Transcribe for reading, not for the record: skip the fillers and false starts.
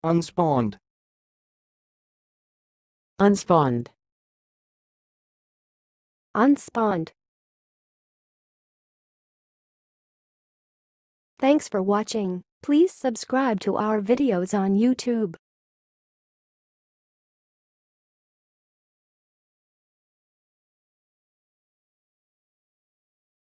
unspawned, unspawned, unspawned. Thanks for watching. Please subscribe to our videos on YouTube.